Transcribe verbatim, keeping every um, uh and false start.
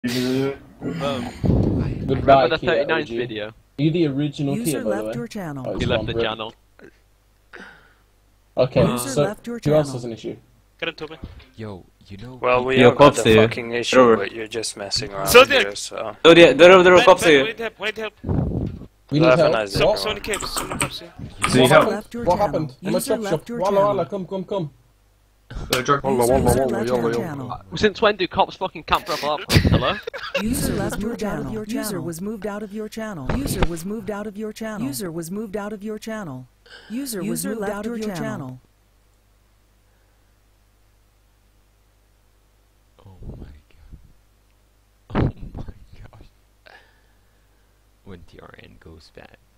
Boom. Goodbye, Remember the Kia thirty-ninth O G. video? Are you the original User Kia, by the left way? your channel. Oh, He it's left gone, the rip. channel. Okay, Uh, User so left your who else channel. has an issue? Get into me. Yo, you know. Well, we Yo, have got cops the here. fucking issue, Over. but you're just messing around Zodiac! here, so... Oh, yeah, there are, there are Ben, cops Ben, here. we need help, we need help. We need Have a help. nice day, So, What? so many caves, so many cops here. Do you What help? happened? Left your What channel. happened? I'm a User chop left shop. your Walla channel. walla, come, come, come. User left your channel. Since when do cops fucking camp for a block? Hello? User left your channel. User was moved out of your channel. User was moved out of your channel. User was moved out of your channel. User was moved out of your channel. Oh my god. Oh my gosh. When T R N goes bad.